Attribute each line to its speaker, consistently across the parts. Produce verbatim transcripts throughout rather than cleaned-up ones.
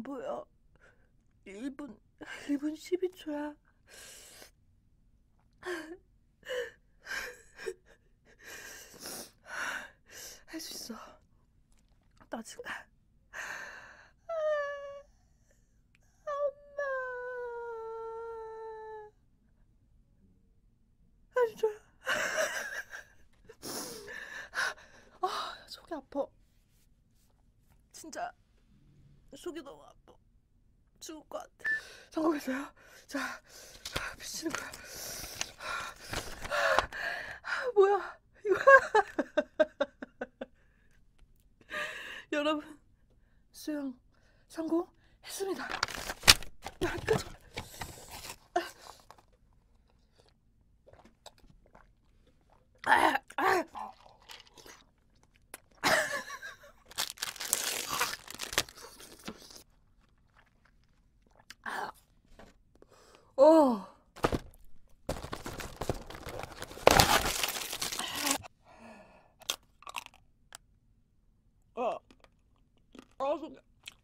Speaker 1: 보여. 일 분 일 분 십이 초야. 할 수 있어. 나 지금 엄마 해줘요. 아, 속이 아파. 진짜 속이 너무 아파. 죽을 것 같아. 성공했어요. 자, 미치는 거야. 뭐야 이거. 여러분, 수영 성공했습니다. 야, 끝. 아, 아. 어. 어. 어, 속이.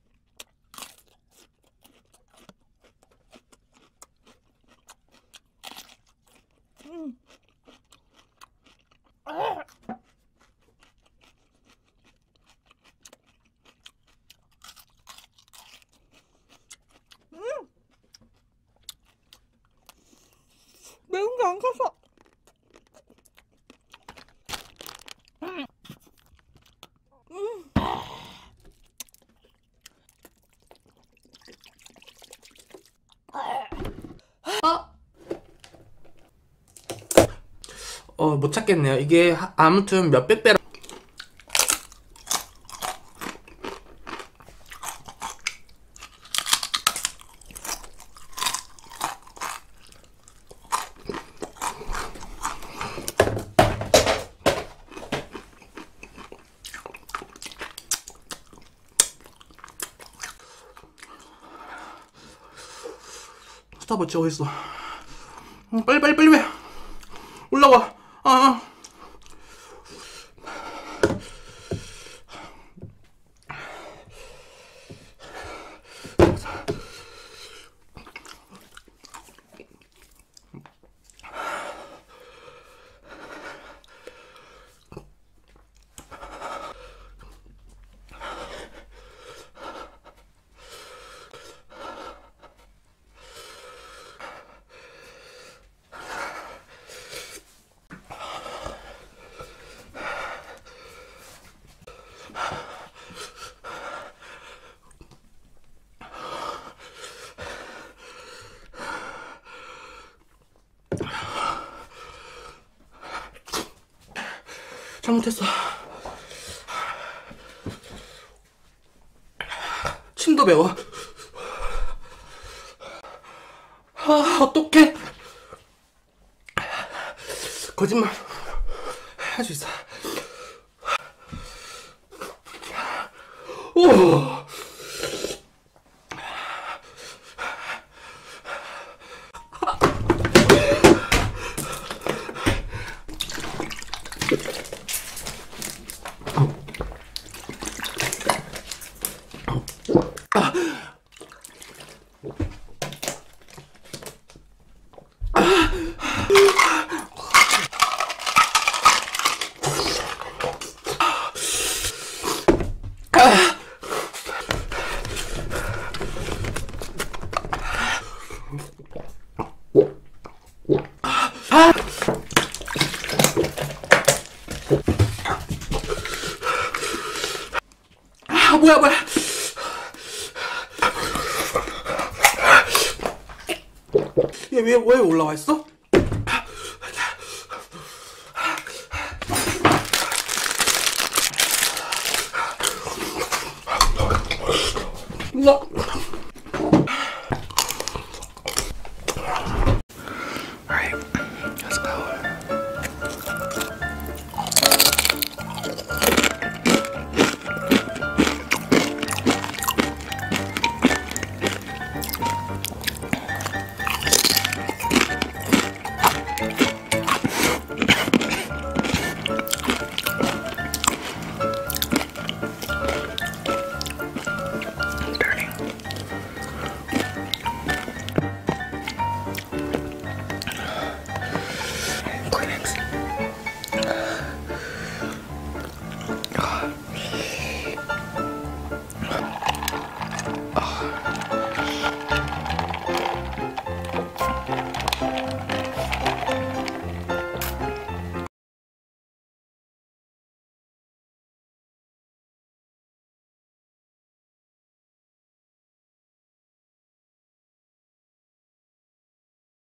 Speaker 1: 음. 아. 음. 매운 게 안 갔어. 음. 음.
Speaker 2: 어, 못 찾겠네요. 이게 하, 아무튼 몇백 배라. 스타벅지 어딨어? 응, 빨리 빨리 빨리 왜 올라와. 아, 아. 잘못했어. 침도 매워. 아, 어떡해. 거짓말 할 수 있어. 오. 아, 뭐야 뭐야. 얘 왜 왜 올라와 있어? 나